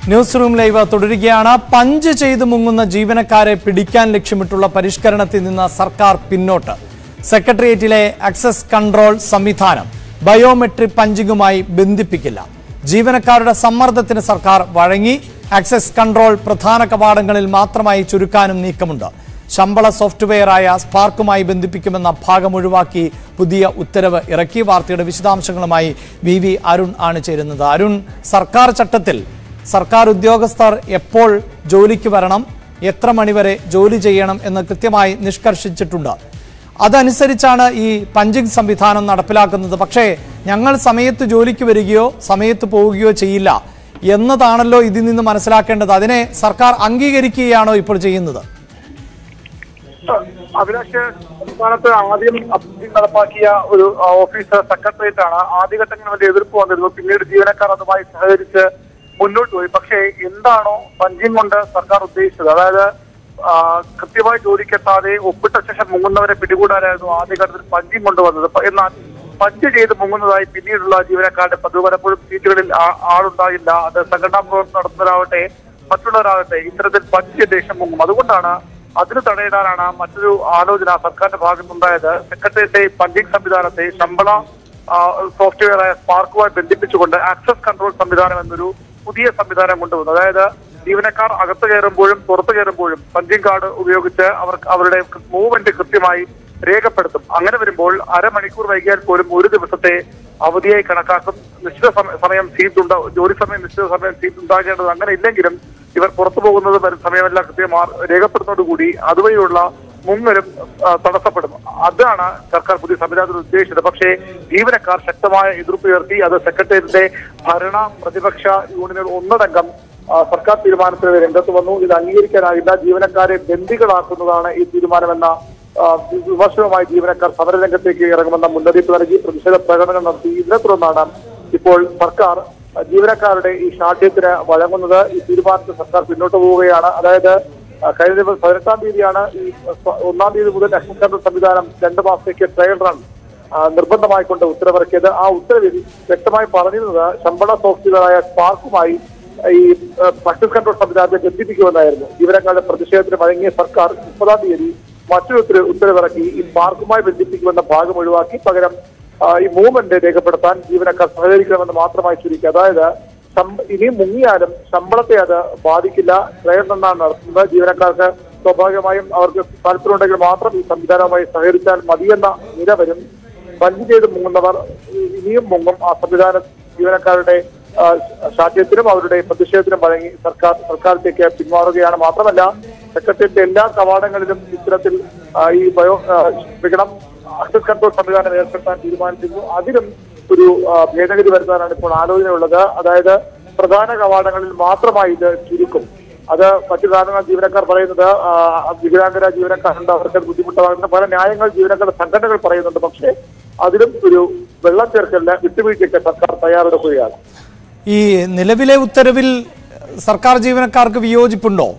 News room live തുടരുകയാണ്. Punch ചെയ്ത് മുങ്ങുന്ന ജീവനക്കാരെ പിടിക്കാൻ ലക്ഷ്യമിട്ടുള്ള പരിഷ്കരണത്തിൽ നിന്ന് സർക്കാർ പിന്നോട്ട്. സെക്രട്ടേറിയറ്റിലെ ആക്സസ് കൺട്രോൾ സംവിധാനം ബയോമെട്രിക് പഞ്ചിങ്ങുമായി ബന്ധിപ്പിക്കില്ല. ജീവനക്കാരുടെ സമ്മർദ്ദത്തിന് സർക്കാർ വഴങ്ങി. ആക്സസ് കൺട്രോൾ പ്രധാന കവാടങ്ങളിൽ മാത്രമായി ചുരുക്കാനും നീക്കമുണ്ട്. ശമ്പള സോഫ്റ്റ്വെയറായ സ്പാർക്കുമായി ബന്ധിപ്പിക്കുമെന്ന ഭാഗം ഒഴിവാക്കി പുതിയ ഉത്തരവ് ഇറക്കി. വാർത്തയുടെ വിശദാംശങ്ങളുമായി വി അരുൺ ആണ് ചേരുന്നത്. അരുൺ, സർക്കാർ ചട്ടത്തിൽ സർക്കാർ ഉദ്യോഗസ്ഥർ എപ്പോൾ ജോലിക്ക് വരണം, എത്ര മണിവരെ ജോലി ചെയ്യണം എന്ന് കൃത്യമായി നിഷ്കർഷിച്ചിട്ടുണ്ട്. അതനുസരിച്ചാണ് ഈ പഞ്ചിങ് സംവിധാനം നടപ്പിലാക്കുന്നത്. പക്ഷേ ഞങ്ങൾ സമയത്ത് ജോലിക്ക് വരികയോ സമയത്ത് പോവുകയോ ചെയ്യില്ല എന്നതാണല്ലോ ഇതിൽ നിന്ന് മനസ്സിലാക്കേണ്ടത്. അതിനെ സർക്കാർ അംഗീകരിക്കുകയാണോ ഇപ്പോൾ ചെയ്യുന്നത്? അഭിലാഷ്, സംസ്ഥാനത്ത് ആദ്യം നടപ്പാക്കിയ ഒരു ഓഫീസർ സെക്രട്ടേറിയറ്റ് ആണ്. ആദ്യഘട്ടങ്ങളിൽ വലിയ എതിർപ്പ് വന്നിരുന്നു. പിന്നീട് ജീവനക്കാർ അതുമായി സഹകരിച്ച് മുന്നോട്ട് പോയി. പക്ഷേ എന്താണോ പഞ്ചിങ് കൊണ്ട് സർക്കാർ ഉദ്ദേശിച്ചത്, അതായത് കൃത്യമായി ജോലിക്കെത്താതെ ഒപ്പിട്ട ശേഷം മുങ്ങുന്നവരെ പിടികൂടാനായിരുന്നു ആദ്യഘട്ടത്തിൽ പഞ്ചിങ് കൊണ്ടുവന്നത്. എന്നാൽ പഞ്ച് ചെയ്ത് മുങ്ങുന്നതായി പിന്നീടുള്ള ജീവനക്കാരുടെ പതിവ് പലപ്പോഴും സീറ്റുകളിൽ ആളുണ്ടായില്ല. അത് സംഘടനാ പ്രവർത്തനം നടത്തുന്നവരാവട്ടെ മറ്റുള്ളവരാകട്ടെ ഇത്തരത്തിൽ പഞ്ച് ദേശം മുങ്ങും. അതുകൊണ്ടാണ് അതിന് തടയിടാനാണ് മറ്റൊരു ആലോചന സർക്കാരിന്റെ ഭാഗത്തുണ്ടായത്. സെക്രട്ടേറിയറ്റ് പഞ്ചിങ് സംവിധാനത്തെ ശമ്പള സോഫ്റ്റ്വെയറായ സ്പാർക്കുമായി ബന്ധിപ്പിച്ചുകൊണ്ട് ആക്സസ് കൺട്രോൾ സംവിധാനം എന്നൊരു പുതിയ സംവിധാനം കൊണ്ടുവന്നു. അതായത് ജീവനക്കാർ അകത്ത് കയറുമ്പോഴും പുറത്തു കയറുമ്പോഴും പഞ്ചിങ് കാർഡ് ഉപയോഗിച്ച് അവരുടെ മൂവ്മെന്റ് കൃത്യമായി രേഖപ്പെടുത്തും. അങ്ങനെ വരുമ്പോൾ അരമണിക്കൂർ വൈകിയാൽ പോലും ഒരു ദിവസത്തെ അവധിയായി കണക്കാക്കും. നിശ്ചിത സമയം സീറ്റുണ്ട്, ജോലി സമയം നിശ്ചിത സമയം സീറ്റ് ഉണ്ടാകേണ്ടത്. അങ്ങനെ ഇല്ലെങ്കിലും ഇവർ പുറത്തു പോകുന്നത് വരും സമയമെല്ലാം കൃത്യമായി രേഖപ്പെടുന്നതോടുകൂടി അതുവഴിയുള്ള മുങ്ങലും തടസ്സപ്പെടും. അതാണ് സർക്കാർ പുതിയ സംവിധാനത്തിൽ ഉദ്ദേശിച്ചത്. പക്ഷേ ജീവനക്കാർ ശക്തമായ എതിർപ്പുയർത്തി. അത് സെക്രട്ടേറിയറ്റിന്റെ ഭരണ പ്രതിപക്ഷ യൂണിയനുകൾ ഒന്നടങ്കം സർക്കാർ തീരുമാനത്തിന് രംഗത്ത് വന്നു. ഇത് അംഗീകരിക്കാനാകില്ല, ജീവനക്കാരെ ബന്ദികളാക്കുന്നതാണ് ഈ തീരുമാനമെന്ന വിമർശനവുമായി ജീവനക്കാർ സമരരംഗത്തേക്ക് ഇറങ്ങുമെന്ന മുന്നറിയിപ്പ് നൽകി പ്രതിഷേധ പ്രകടനം നടത്തി. ഇതിനെ തുടർന്നാണ് ഇപ്പോൾ സർക്കാർ ജീവനക്കാരുടെ ഈ ശാഠ്യത്തിന് വഴങ്ങുന്നത്. ഈ തീരുമാനത്തിൽ സർക്കാർ പിന്നോട്ട് പോവുകയാണ്. അതായത് കഴിഞ്ഞ ദിവസം 18-ാം തീയതിയാണ് ഈ 1-ാം തീയതി മുതൽ ആക്സസ് കൺട്രോൾ സംവിധാനം 2 മാസത്തേക്ക് ട്രയൽ റൺ നിർബന്ധമായിക്കൊണ്ട് ഉത്തരവിറക്കിയത്. ആ ഉത്തരവിൽ വ്യക്തമായി പറഞ്ഞിരുന്നത് ശമ്പള സോഫ്റ്റ്വെയറായ സ്പാർക്കുമായി ഈ ആക്സസ് കൺട്രോൾ സംവിധാനത്തെ ബന്ധിപ്പിക്കുമെന്നായിരുന്നു. ജീവനക്കാരുടെ പ്രതിഷേധത്തിന് വഴങ്ങിയ സർക്കാർ 30-ാം തീയതി മറ്റൊരു ഉത്തരവിറക്കി. ഈ സ്പാർക്കുമായി ബന്ധിപ്പിക്കുമെന്ന ഭാഗം ഒഴിവാക്കി പകരം ഈ മൂവ്മെന്റ് രേഖപ്പെടുത്താൻ ജീവനക്കാർ സഹകരിക്കണമെന്ന് മാത്രമായി ചുരുക്കി. അതായത് ഇനി മുങ്ങിയാലും ശമ്പളത്തെ അത് ബാധിക്കില്ല. ട്രയൽ റണ്ണാണ് നടത്തുന്നത്. ജീവനക്കാർക്ക് സ്വാഭാവികമായും അവർക്ക് താല്പര്യമുണ്ടെങ്കിൽ മാത്രം ഈ സംവിധാനവുമായി സഹകരിച്ചാൽ മതിയെന്ന നില വരും. പഞ്ച് ചെയ്ത് മുങ്ങുന്നവർ ഇനിയും മുങ്ങും. ആ സംവിധാനം ജീവനക്കാരുടെ ശാഠ്യത്തിനും അവരുടെ പ്രതിഷേധത്തിനും വഴങ്ങി സർക്കാരിലേക്ക് പിന്മാറുകയാണ്. മാത്രമല്ല സെക്രട്ടേറിയറ്റിന്റെ എല്ലാ കവാടങ്ങളിലും ഇത്തരത്തിൽ ഈ ആക്സസ് കൺട്രോൾ സംവിധാനം ഏർപ്പെടുത്താൻ തീരുമാനിച്ചിരുന്നു. അതിലും ഒരു ഭേദഗതി വരുത്താനാണ് ഇപ്പോൾ ആലോചനയുള്ളത്. അതായത് പ്രധാന കവാടങ്ങളിൽ മാത്രമായി ഇത് ചുരുക്കും. അത് മറ്റു കാരണങ്ങൾ ജീവനക്കാർ പറയുന്നത് വികലാംഗര ജീവനക്കാരുണ്ട്, അവർക്ക് ബുദ്ധിമുട്ടാകുന്ന പല ന്യായങ്ങൾ ജീവനക്കാരുടെ സംഘടനകൾ പറയുന്നുണ്ട്. പക്ഷേ അതിലും ഒരു വെള്ളം ചേർക്കലിന് വിട്ടുവീഴ്ചയ്ക്ക് സർക്കാർ തയ്യാറെടുക്കുകയാണ്. ഈ നിലവിലെ ഉത്തരവിൽ സർക്കാർ ജീവനക്കാർക്ക് വിയോജിപ്പുണ്ടോ?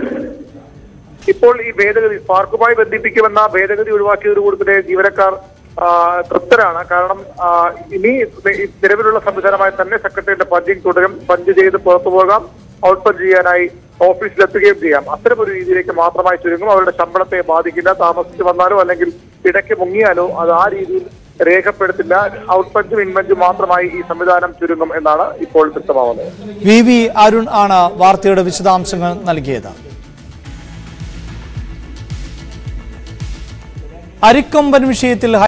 ഇപ്പോൾ ഈ ഭേദഗതി സ്പാർക്കുമായി ബന്ധിപ്പിക്കുമെന്ന ഭേദഗതി ഒഴിവാക്കിയതോടുകൂടി തന്നെ ജീവനക്കാർ തൃപ്തരാണ്. കാരണം ഇനി നിലവിലുള്ള സംവിധാനമായി തന്നെ സെക്രട്ടേറിയറ്റ് പഞ്ചിങ് തുടരും. പഞ്ച് ചെയ്ത് പുറത്തു പോകാം, ഔട്ട് പഞ്ച് ചെയ്യാനായി ഓഫീസിലെത്തുകയും ചെയ്യാം. അത്തരമൊരു രീതിയിലേക്ക് മാത്രമായി ചുരുങ്ങും. അവരുടെ ശമ്പളത്തെ ബാധിക്കില്ല. താമസിച്ച് വന്നാലോ അല്ലെങ്കിൽ ഇടയ്ക്ക് മുങ്ങിയാലോ അത് ആ രീതിയിൽ രേഖപ്പെടുത്തില്ല. ഔട്ട് പഞ്ചും ഇൻ പഞ്ചും മാത്രമായി ഈ സംവിധാനം ചുരുങ്ങും എന്നാണ് ഇപ്പോൾ വ്യക്തമാവുന്നത്. വി അരുൺ ആണ് വാർത്തയുടെ വിശദാംശങ്ങൾ നൽകിയത്. അരിക്കൊമ്പൻ വിഷയത്തിൽ